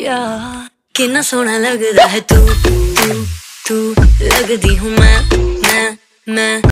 यार कितना सोहना लगदा है तू तू तू लगदी हूँ मैं